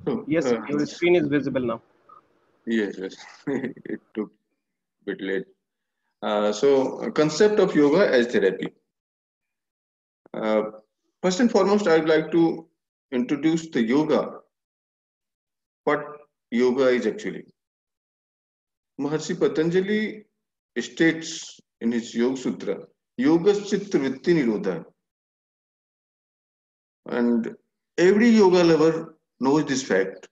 So, Yes, your screen is visible now. yes, yes, it took a bit late. Concept of yoga as therapy. Uh, First and foremost, I'd like to introduce the yoga, what yoga is actually. Maharshi Patanjali states in his Yoga Sutra, Yoga Chitta Vritti Nirodha. And every yoga lover knows this fact.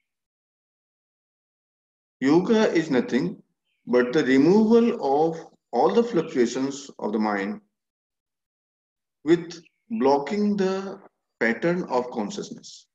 Yoga is nothing but the removal of all the fluctuations of the mind with blocking the pattern of consciousness.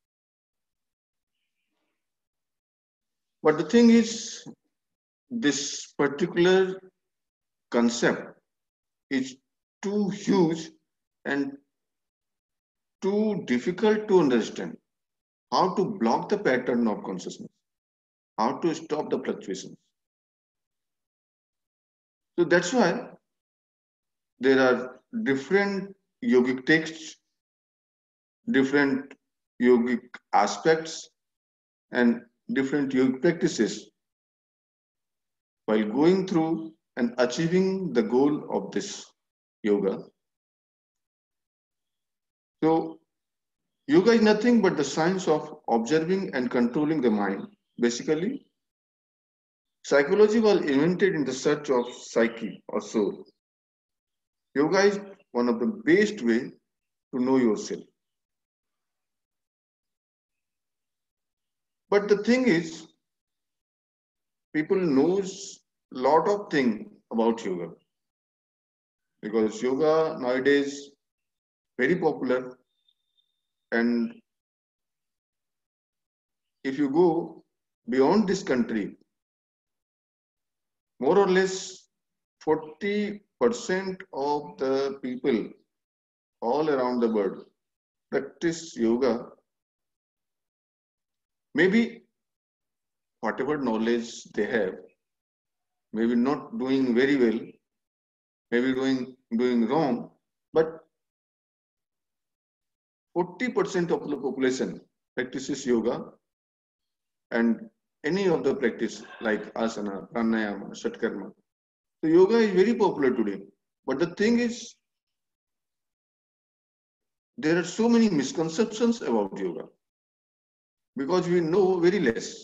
But the thing is, this particular concept is too huge and too difficult to understand. How to block the pattern of consciousness, how to stop the fluctuations. So that's why there are different yogic texts, different yogic aspects, and different yogic practices while going through and achieving the goal of this yoga. So, yoga is nothing but the science of observing and controlling the mind. Basically, psychology was invented in the search of psyche or soul. Yoga is one of the best way to know yourself. But the thing is, people knows lot of thing about yoga because yoga nowadays very popular, and if you go beyond this country, more or less 40% of the people all around the world practice yoga. Maybe whatever knowledge they have, maybe not doing very well, maybe doing wrong, but 40% of the population practices yoga, and any of the practice like asana, pranayama, shatkarma. So yoga is very popular today. But the thing is, there are so many misconceptions about yoga because we know very less.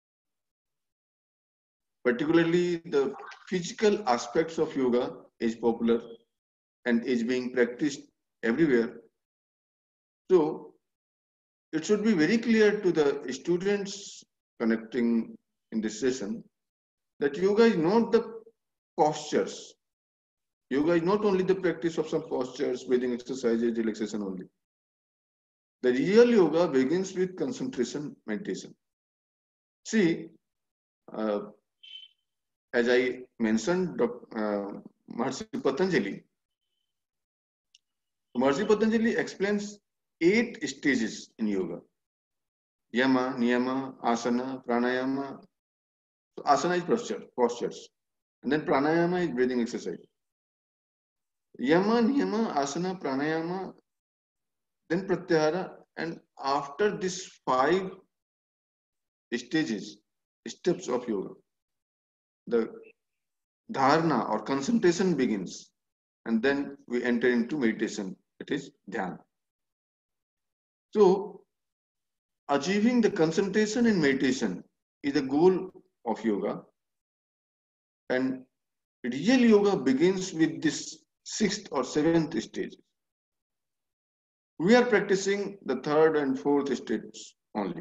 Particularly the physical aspects of yoga is popular and is being practiced everywhere. So it should be very clear to the students connecting in this session that yoga is not the postures. Yoga is not only the practice of some postures, breathing exercises, relaxation only. The real yoga begins with concentration meditation. See, uh, as I mentioned, Maharishi Patanjali. Maharishi Patanjali explains 8 stages in yoga: yama, niyama, asana, pranayama. So asana is postures, and then pranayama is breathing exercise. Yama, niyama, asana, pranayama, then pratyahara, and after these 5 stages, steps of yoga, the dharana or concentration begins, and then we enter into meditation. It is dhyan. So achieving the concentration in meditation is the goal of yoga, and real yoga begins with this 6th or 7th stage. We are practicing the 3rd and 4th stages only.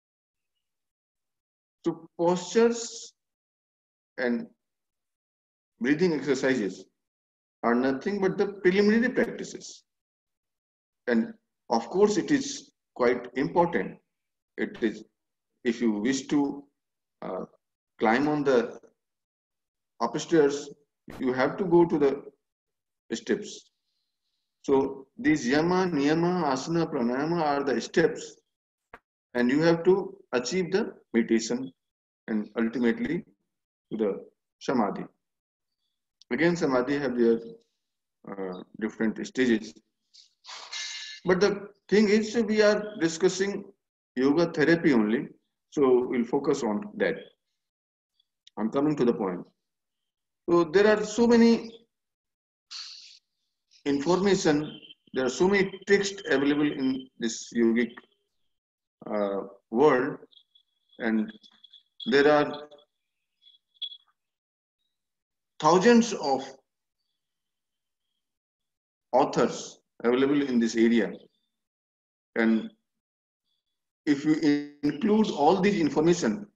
So postures and breathing exercises are nothing but the preliminary practices. And of course, it is quite important. It is, if you wish to uh, climb on the upstairs, you have to go to the steps. So these yama, niyama, asana, pranayama are the steps, and you have to achieve the meditation and ultimately to the samadhi. Again, samadhi have their different stages. But the thing is, we are discussing yoga therapy only. So we'll focus on that. I'm coming to the point. So there are so many information, there are so many texts available in this yogic world, and there are thousands of authors available in this area. And if you include all these information,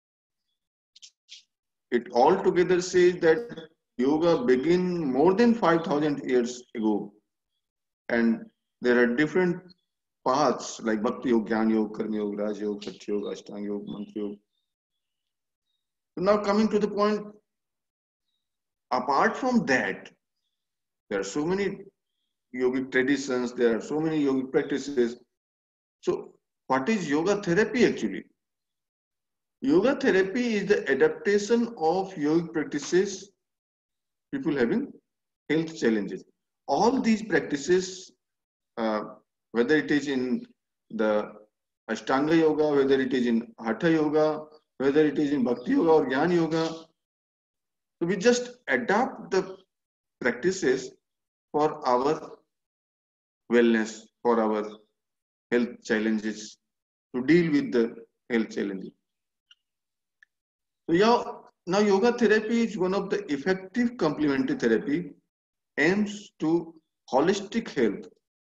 it altogether says that yoga began more than 5,000 years ago. And there are different paths like Bhakti Yoga, Jnana Yoga, Karma Yoga, Raj Yoga, Satya Yoga, Ashtanga Yoga, Mantra Yoga. So now coming to the point, apart from that, there are so many yogic traditions, there are so many yogic practices. So what is yoga therapy actually? Yoga therapy is the adaptation of yogic practices, people having health challenges. All these practices, whether it is in the Ashtanga Yoga, whether it is in Hatha Yoga, whether it is in Bhakti Yoga or Jnana Yoga, so we just adapt the practices for our wellness, for our health challenges, to deal with the health challenges. So yeah, now yoga therapy is one of the effective complementary therapy aims to holistic health.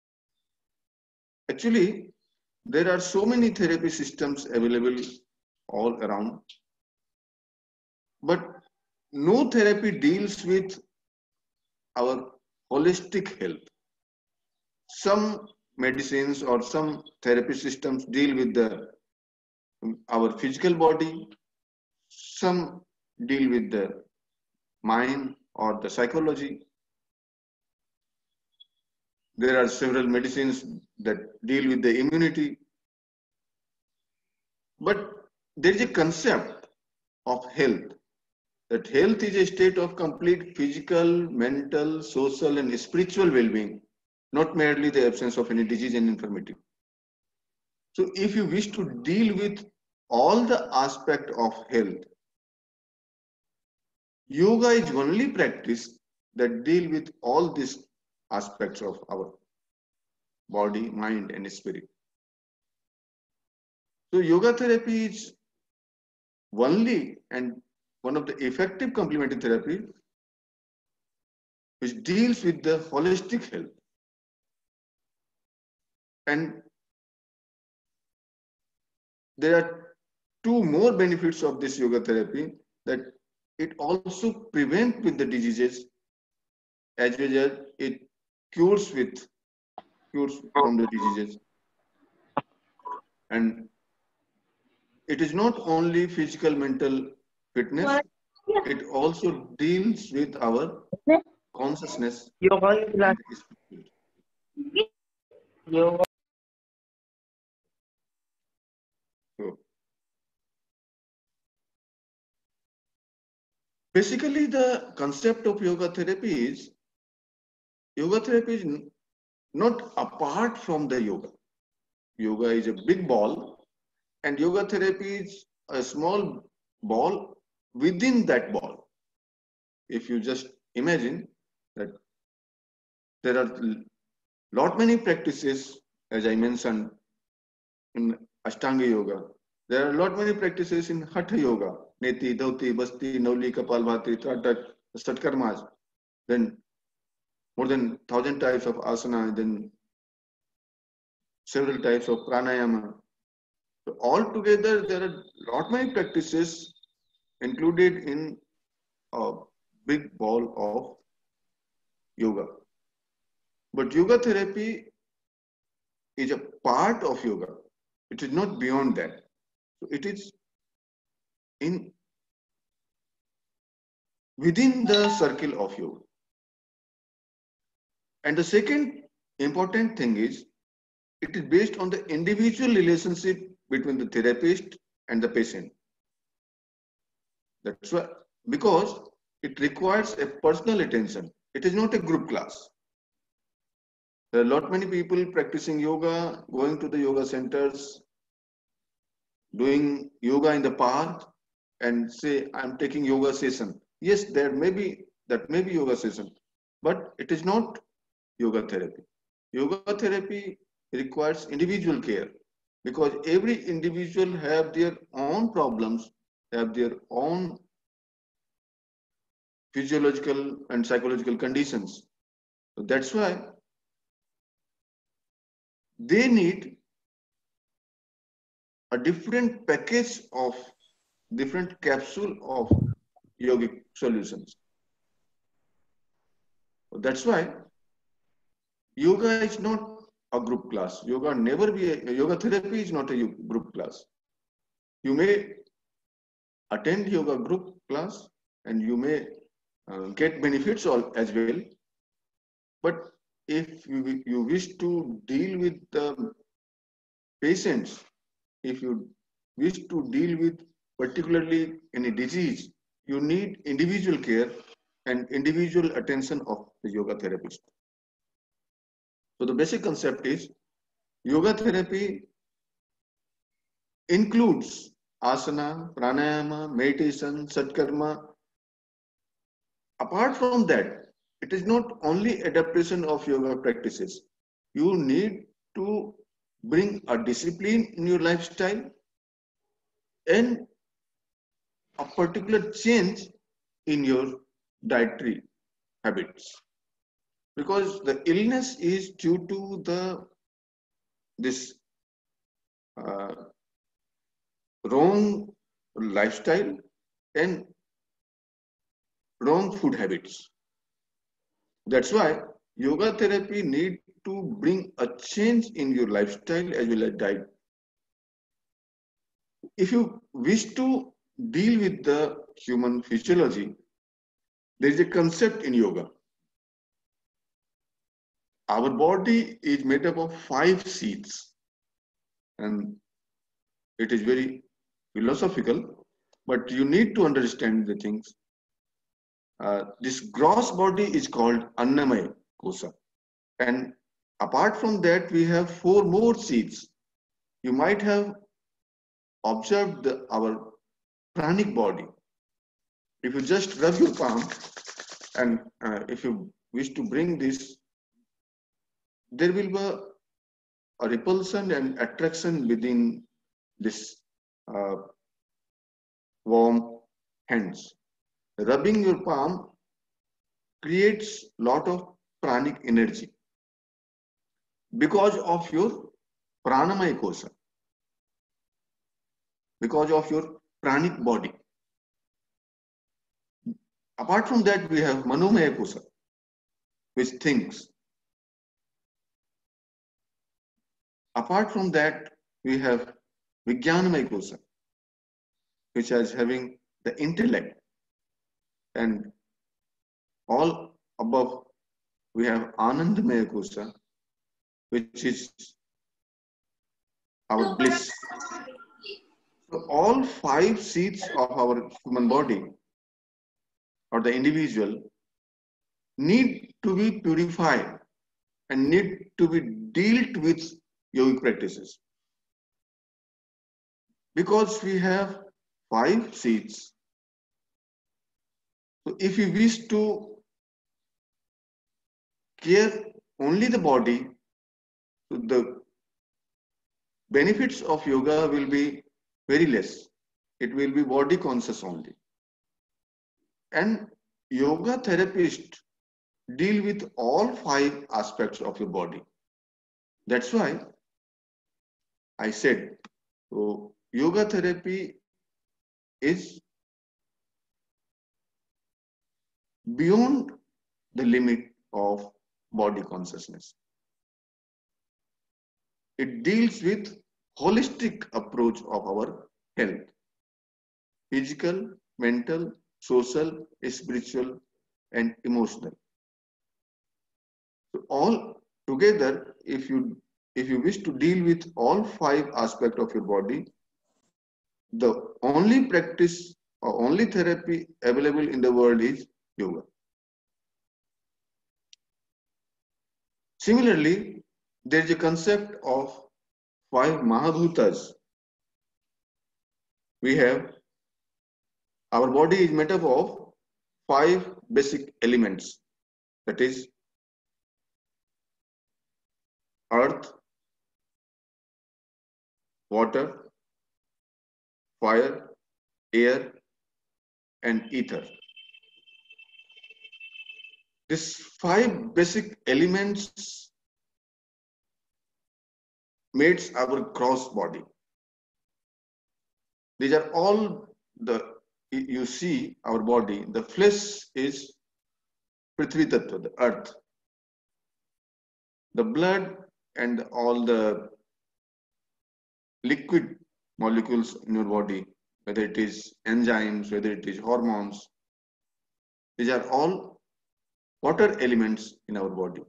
Actually, there are so many therapy systems available all around, but no therapy deals with our holistic health. Some medicines or some therapy systems deal with our physical body, some deal with the mind or the psychology. There are several medicines that deal with the immunity. But there is a concept of health, that health is a state of complete physical, mental, social, and spiritual well-being, not merely the absence of any disease and infirmity. So if you wish to deal with all the aspect of health, yoga is only practice that deal with all these aspects of our body, mind, and spirit. So yoga therapy is only and one of the effective complementary therapy which deals with the holistic health. And there are two more benefits of this yoga therapy, that it also prevents with the diseases as well as it cures from the diseases. And it is not only physical, mental fitness, it also deals with our consciousness. So basically, the concept of yoga therapy is not apart from the yoga. Yoga is a big ball, and yoga therapy is a small ball within that ball. If you just imagine that there are lot many practices, as I mentioned, in Ashtanga Yoga. There are lot many practices in Hatha Yoga, Neti, Dhauti, Basti, Nauli, Kapalbhati, Tratak, Satkarmas. Then more than 1,000 types of asana, then several types of pranayama. So altogether, there are lot many practices included in a big ball of yoga. But yoga therapy is a part of yoga. It is not beyond that. So it is within the circle of yoga. And the second important thing is, it is based on the individual relationship between the therapist and the patient. That's why, because it requires a personal attention. It is not a group class. There are lot many people practicing yoga, going to the yoga centers, doing yoga in the park and say, I'm taking yoga session. Yes, that may be yoga session, but it is not yoga therapy. Yoga therapy requires individual care because every individual have their own problems, have their own physiological and psychological conditions. So that's why they need a different package of different capsule of yogic solutions. So that's why yoga is not a group class. Yoga therapy is not a group class. You may attend yoga group class and you may get benefits all as well. But if you wish to deal with the patients, if you wish to deal with particularly any disease, you need individual care and individual attention of the yoga therapist. So the basic concept is yoga therapy includes asana, pranayama, meditation, satkarma. Apart from that, it is not only adaptation of yoga practices. You need to bring a discipline in your lifestyle and a particular change in your dietary habits. Because the illness is due to this uh, wrong lifestyle and wrong food habits. That's why yoga therapy need to bring a change in your lifestyle as well as diet. If you wish to deal with the human physiology, there is a concept in yoga. Our body is made up of 5 seats, and it is very philosophical, but you need to understand the things. This gross body is called Annamaya Kosa. And apart from that, we have 4 more seats. You might have observed our pranic body. If you just rub your palm and if you wish to bring this, there will be a repulsion and attraction within this uh, warm hands. Rubbing your palm creates lot of pranic energy because of your pranamaya kosa, because of your pranic body. Apart from that, we have manomaya kosa, which thinks. Apart from that, we have vijnanamaya kosa, which is having the intellect. And all above, we have Anandamaya Kosa, which is our bliss. So all 5 seats of our human body or the individual need to be purified and need to be dealt with yogic practices. Because we have 5 seats. So if you wish to care only the body, the benefits of yoga will be very less. It will be body conscious only. And yoga therapists deal with all 5 aspects of your body. That's why I said, so yoga therapy is beyond the limit of body consciousness. It deals with holistic approach of our health, physical, mental, social, spiritual, and emotional. So all together, if you wish to deal with all 5 aspects of your body, the only practice or only therapy available in the world is yoga. Similarly, there is a concept of 5 Mahabhutas, we have, our body is made up of 5 basic elements. That is earth, water, fire, air, and ether. These 5 basic elements makes our gross body. These are all you see our body. The flesh is Prithvi Tattva, the earth. The blood and all the liquid molecules in your body, whether it is enzymes, whether it is hormones, these are all water elements in our body.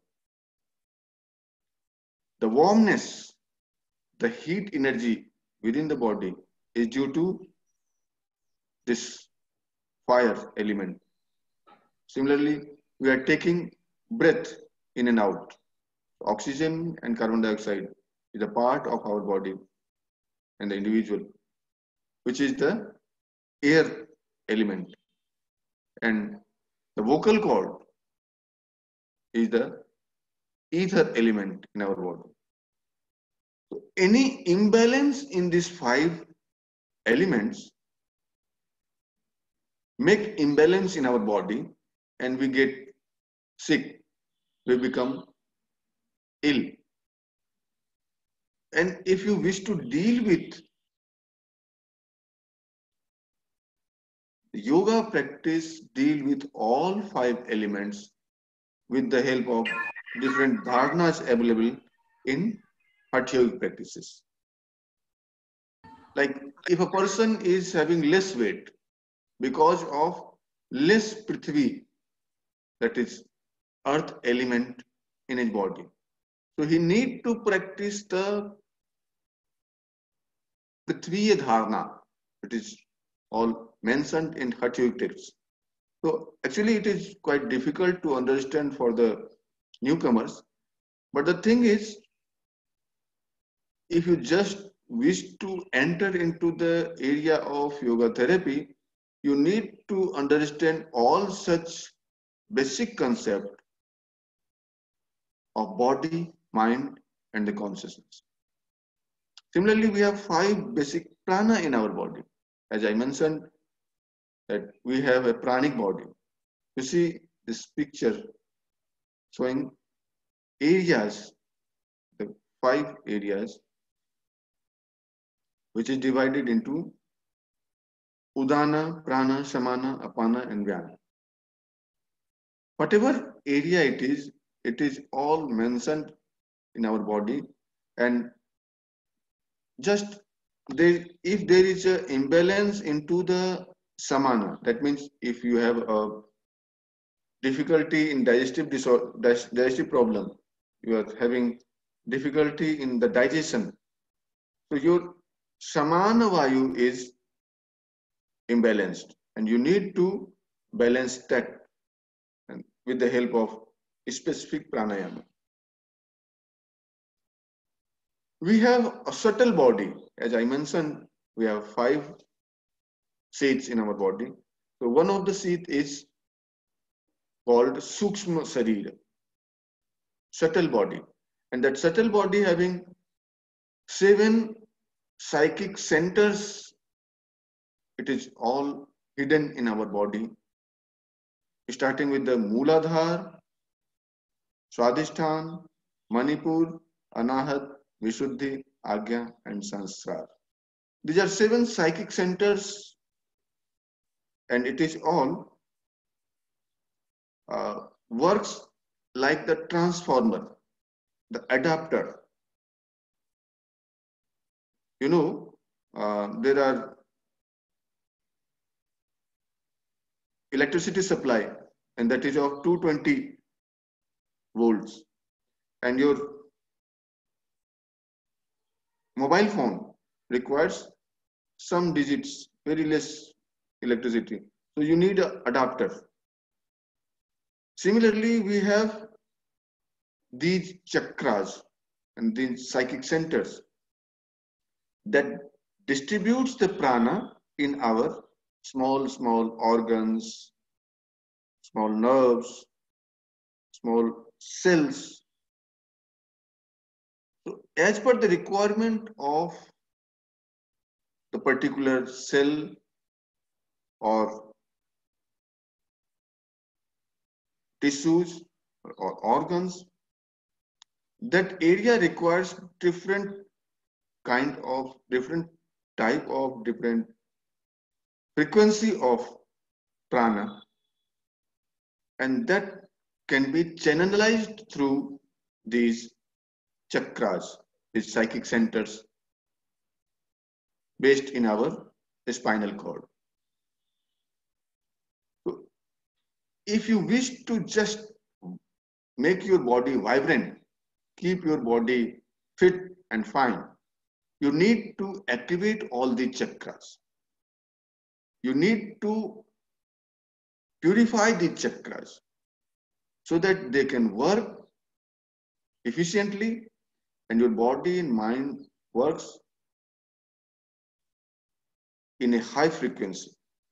The warmness, the heat energy within the body is due to this fire element. Similarly, we are taking breath in and out. Oxygen and carbon dioxide is a part of our body and the individual, which is the air element. And the vocal cord is the ether element in our body. So any imbalance in these 5 elements make imbalance in our body and we get sick, we become ill. And if you wish to deal with yoga practice, deal with all 5 elements with the help of different dharnas available in Hatha Yoga practices. Like if a person is having less weight because of less Prithvi, that is earth element in his body, so he need to practice the Prithvi Dharna. It is all mentioned in Hatha Yoga texts. So actually it is quite difficult to understand for the newcomers. But the thing is, if you just wish to enter into the area of yoga therapy, you need to understand all such basic concept of body, mind, and the consciousness. Similarly, we have 5 basic prana in our body. As I mentioned, that we have a pranic body. You see this picture showing areas, the 5 areas, which is divided into Udana, Prana, Samana, Apana, and Vyana. Whatever area it is all mentioned in our body, and just if there is an imbalance into the Samana, that means if you have a difficulty in digestive problem, you are having difficulty in the digestion, so your Samana Vayu is imbalanced and you need to balance that and with the help of specific pranayama. We have a subtle body. As I mentioned, we have 5 seats in our body. So one of the seat is called Sukshma Sarira, subtle body. And that subtle body having 7 psychic centers. It is all hidden in our body, starting with the Mooladhar, Swadhisthana, Manipur, Anahat, Vishuddhi, Agya, and Sanskar. These are 7 psychic centers, and it is all works like the transformer, the adapter. You know, there are electricity supply, and that is of 220 volts, and your mobile phone requires some digits, very less electricity, so you need an adapter. Similarly, we have these chakras and these psychic centers that distributes the prana in our small organs, small nerves, small cells. So as per the requirement of the particular cell or tissues or organs, that area requires different type of different frequency of prana, and that can be channelized through these chakras, these psychic centers based in our spinal cord. So if you wish to just make your body vibrant, keep your body fit and fine, you need to activate all the chakras. You need to purify the chakras so that they can work efficiently and your body and mind works in a high frequency.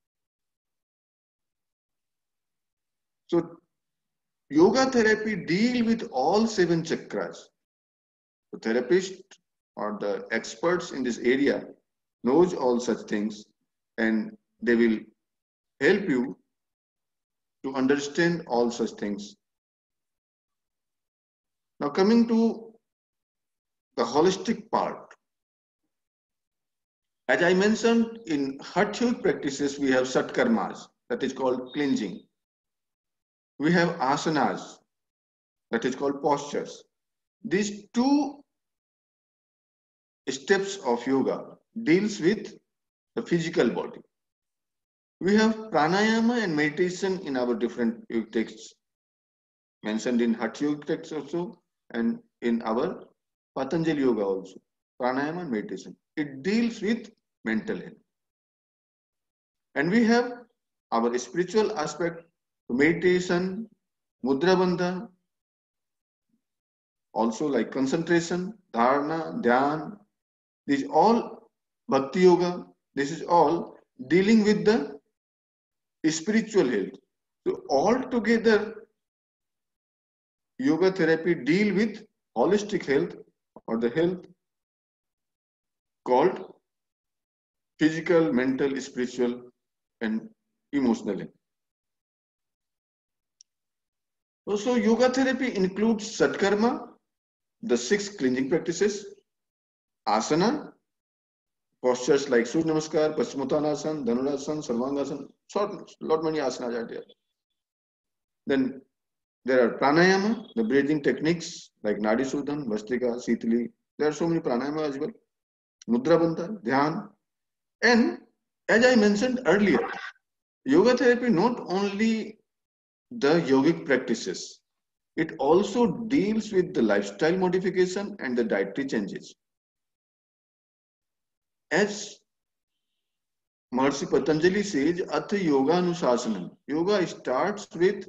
So yoga therapy deal with all 7 chakras. The therapist or the experts in this area knows all such things, and they will help you to understand all such things. Now coming to the holistic part. As I mentioned, in Hatha Yoga practices, we have satkarmas, that is called cleansing. We have asanas, that is called postures. These 2 steps of yoga deals with the physical body. We have pranayama and meditation in our different yoga texts, mentioned in Hatha Yoga texts also, and in our Patanjali Yoga also. Pranayama and meditation. It deals with mental health. And we have our spiritual aspect, meditation, mudra bandha, also like concentration, dharana, dhyan. These all bhakti yoga. This is all dealing with the spiritual health. So all together, yoga therapy deal with holistic health or the health called physical, mental, spiritual, and emotional health. Also, yoga therapy includes satkarma, the 6 cleansing practices, asana, postures like Surya Namaskar, Paschimottanasana, Dhanurasana, Sarvangasana, lot many asanas are there. Then there are pranayama, the breathing techniques like Nadi Sudhan, Vastrika, Sitali. There are so many pranayama as well. Mudra bandha, dhyan. And as I mentioned earlier, yoga therapy not only the yogic practices, it also deals with the lifestyle modification and the dietary changes. As Maharishi Patanjali says, Atha Yoga Anusasanam. Yoga starts with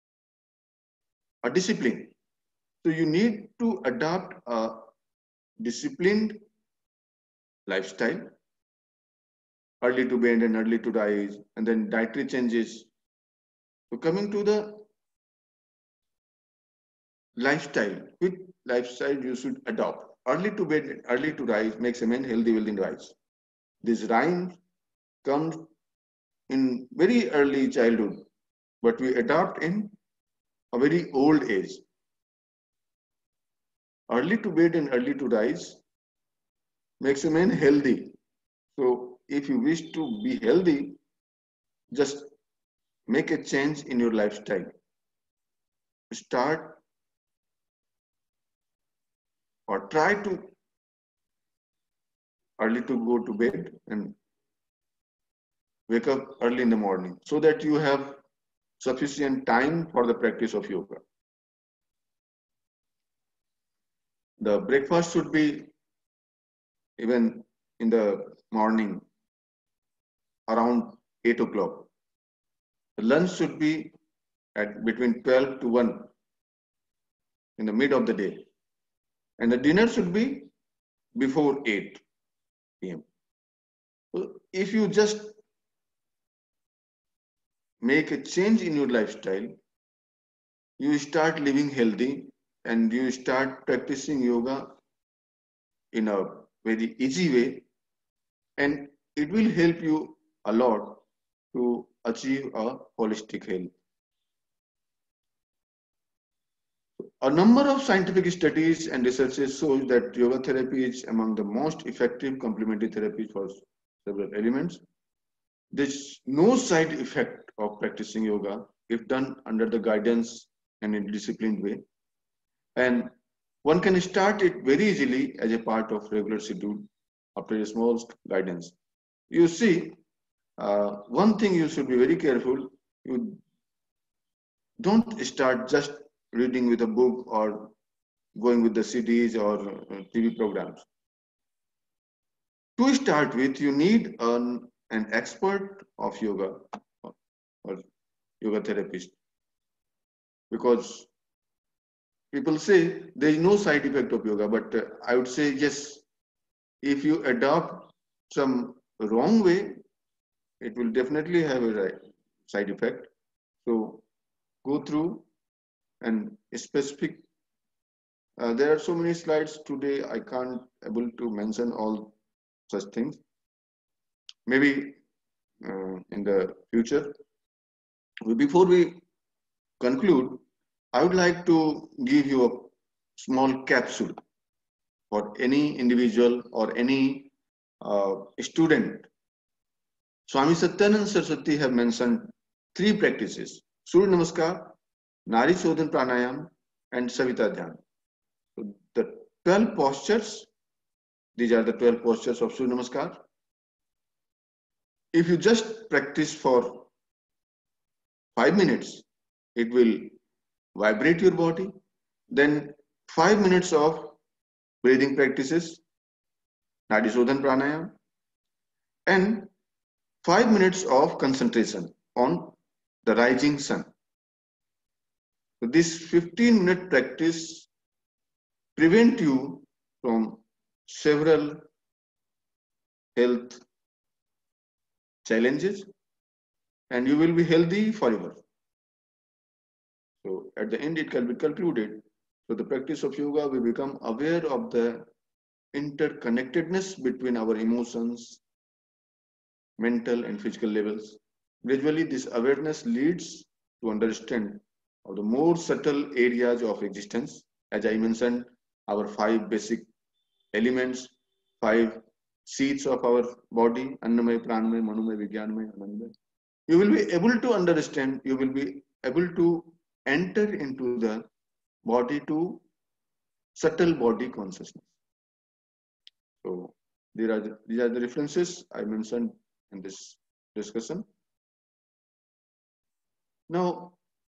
a discipline. So you need to adopt a disciplined lifestyle, early to bed and early to rise, and then dietary changes. So coming to the lifestyle, which lifestyle you should adopt? Early to bed and early to rise makes a man healthy, wealthy, and wise. This rhyme comes in very early childhood, but we adopt in a very old age. Early to bed and early to rise makes a man healthy. So if you wish to be healthy, just make a change in your lifestyle. Start or try to early to go to bed and wake up early in the morning so that you have sufficient time for the practice of yoga. The breakfast should be even in the morning around 8 o'clock. The lunch should be at between 12 to 1 in the mid of the day. And the dinner should be before 8 p.m. If you just make a change in your lifestyle, you start living healthy and you start practicing yoga in a very easy way, and it will help you a lot to achieve a holistic health. A number of scientific studies and researches shows that yoga therapy is among the most effective complementary therapies for several elements. There's no side effect of practicing yoga if done under the guidance and in a disciplined way. And one can start it very easily as a part of regular schedule after a small guidance. You see, one thing you should be very careful. You don't start just reading with a book or going with the CDs or TV programs. To start with, you need an expert of yoga or yoga therapist, because people say there is no side effect of yoga, but I would say yes, if you adopt some wrong way, it will definitely have a side effect. So go through and specific. There are so many slides today. I can't able to mention all such things. Maybe in the future. Before we conclude, I would like to give you a small capsule for any individual or any student. Swami Satyananda Saraswati have mentioned three practices: Surya Namaskar, Nari Shodhan Pranayam, and Savita Dhyan. So the 12 postures, these are the 12 postures of Surya Namaskar. If you just practice for 5 minutes, it will vibrate your body. Then 5 minutes of breathing practices, Nadi Shodhan Pranayam, and 5 minutes of concentration on the rising sun. So this 15-minute practice prevent you from several health challenges, and you will be healthy forever. So at the end, it can be concluded. So the practice of yoga, we become aware of the interconnectedness between our emotions, mental and physical levels. Gradually, this awareness leads to understand of the more subtle areas of existence. As I mentioned, our 5 basic elements, 5 seats of our body, Annamay, Pranamay, Manomay, Vijnanamay, Anandamay. You will be able to understand, you will be able to enter into the body to subtle body consciousness. So these are the references I mentioned in this discussion. Now,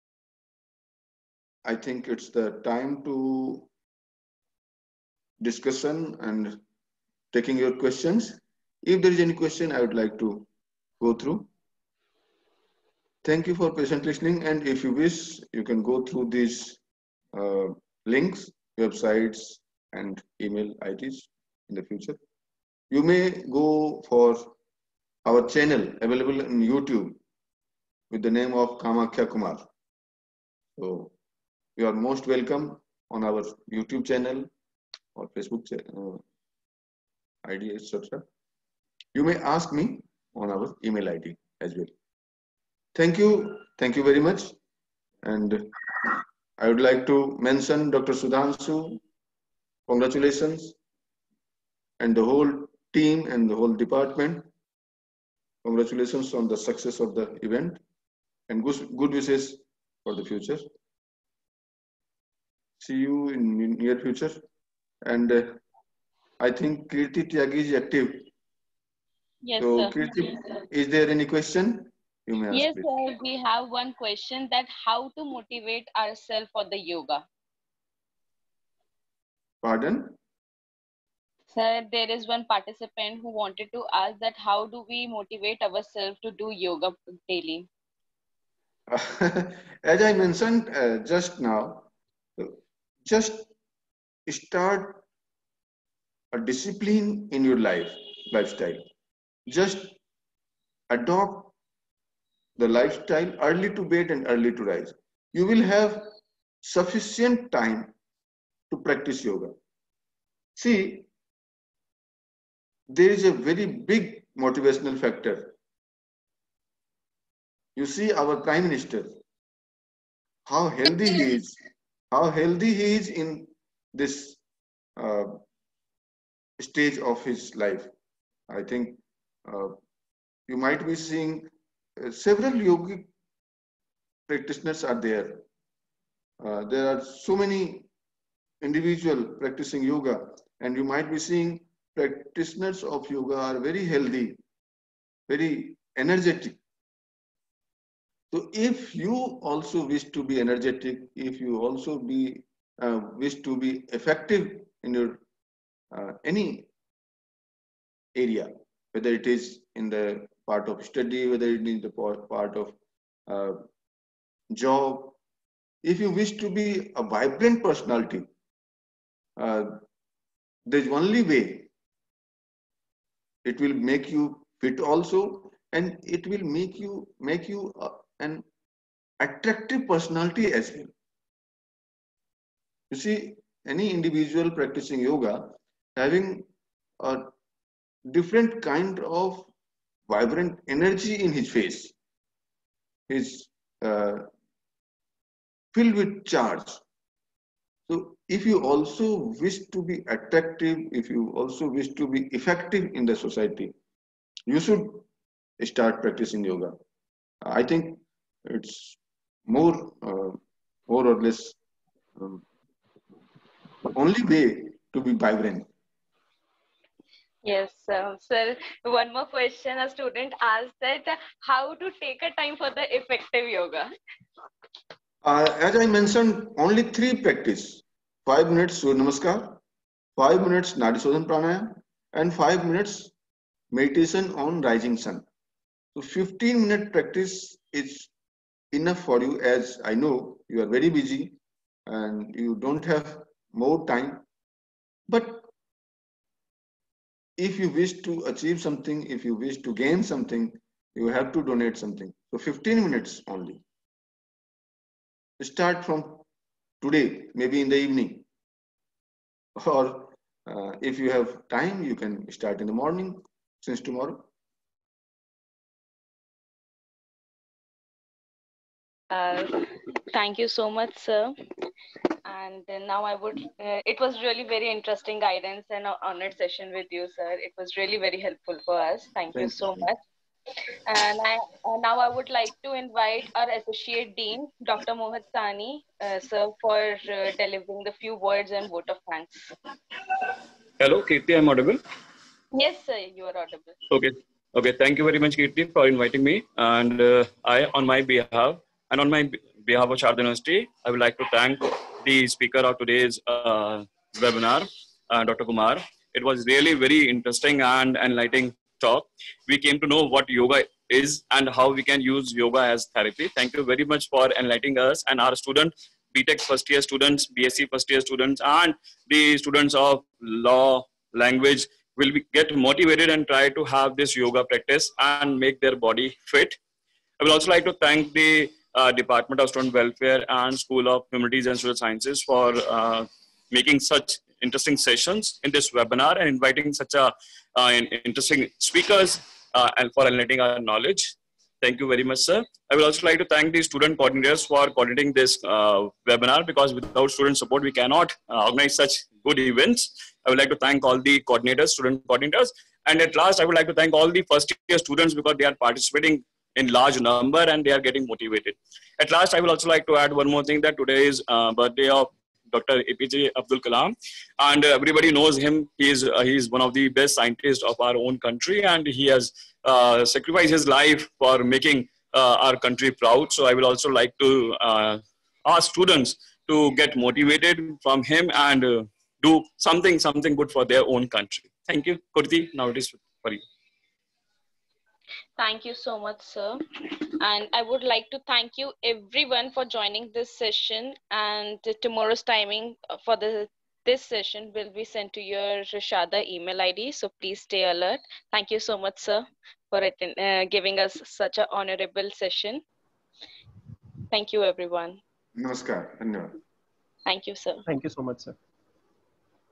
I think it's the time to discussion and taking your questions. If there is any question, I would like to go through. Thank you for patient listening. And if you wish, you can go through these links, websites, and email IDs in the future. You may go for our channel available in YouTube with the name of Kamakhya Kumar. So you are most welcome on our YouTube channel or Facebook ID, etc. You may ask me on our email ID as well. Thank you very much. And I would like to mention Dr. Sudhanshu, congratulations, and the whole team and the whole department. Congratulations on the success of the event, and good wishes for the future. See you in near future. And I think Kirti Tyagi is active. Yes, So sir. Kirti, is there any question? You may ask, Yes, please. sir. We have one question, that how to motivate ourselves for the yoga. Pardon? Sir, there is one participant who wanted to ask that how do we motivate ourselves to do yoga daily? As I mentioned just now, just start a discipline in your lifestyle. just adopt the lifestyle early to bed and early to rise. You will have sufficient time to practice yoga. See, there is a very big motivational factor. You see our Prime Minister, how healthy he is, how healthy he is in this uh, stage of his life. I think uh, you might be seeing several yogic practitioners are there. There are so many individual practicing yoga, and you might be seeing practitioners of yoga are very healthy, very energetic. So if you also wish to be energetic, if you also wish to be effective in your any area, whether it is in the part of study, whether it is the part of uh, job, if you wish to be a vibrant personality, uh, there's only way. It will make you fit also, and it will make you an attractive personality as well. You see, any individual practicing yoga having a different kind of vibrant energy in his face, is filled with charge. So if you also wish to be attractive, if you also wish to be effective in the society, you should start practicing yoga. I think it's more or less um, the only way to be vibrant. Yes, sir. One more question. A student asked that how to take a time for the effective yoga. As I mentioned, only three practice: 5 minutes Surya Namaskar, 5 minutes Nadi Shodhan Pranayam, and 5 minutes meditation on rising sun. So 15-minute practice is enough for you, as I know you are very busy and you don't have more time. But if you wish to achieve something, if you wish to gain something, you have to donate something. So 15 minutes only. Start from today, maybe in the evening, or if you have time, you can start in the morning since tomorrow. Uh, Thank you so much, sir. And now it was really very interesting guidance and an honored session with you, sir. It was really very helpful for us. Thank you Thank so you. much. And now I would like to invite our Associate Dean, Dr. Mohit Sani, sir, for delivering the few words and vote of thanks. Hello, Kirti, I'm audible. Yes, sir, you are audible. Okay. Okay. Thank you very much, Kirti, for inviting me. And I, on my behalf and on my behalf of Sharda University, I would like to thank the speaker of today's webinar, Dr. Kumar. It was really very interesting and enlightening talk. We came to know what yoga is and how we can use yoga as therapy. Thank you very much for enlightening us and our students, BTech first year students, BSc first year students, and the students of law, language will get motivated and try to have this yoga practice and make their body fit. I will also like to thank the Department of Student Welfare and School of Humanities and Social Sciences for making such interesting sessions in this webinar and inviting such interesting speakers and for enlightening our knowledge. Thank you very much, sir. I will also like to thank the student coordinators for coordinating this webinar, because without student support, we cannot organize such good events. I would like to thank all the coordinators, student coordinators. And at last, I would like to thank all the first year students, because they are participating in large number and they are getting motivated. At last, I will also like to add one more thing, that today is birthday of Dr. APJ Abdul Kalam, and everybody knows him. He is one of the best scientists of our own country, and he has sacrificed his life for making our country proud. So I will also like to ask students to get motivated from him and do something good for their own country. Thank you, Kurti. Now it is for you. Thank you so much, sir. And I would like to thank you everyone for joining this session, and tomorrow's timing for the this session will be sent to your Rashada email ID. So please stay alert. Thank you so much, sir, for giving us such an honorable session. Thank you, everyone. Namaskar. Dhanyawad. Thank you, sir. Thank you so much, sir.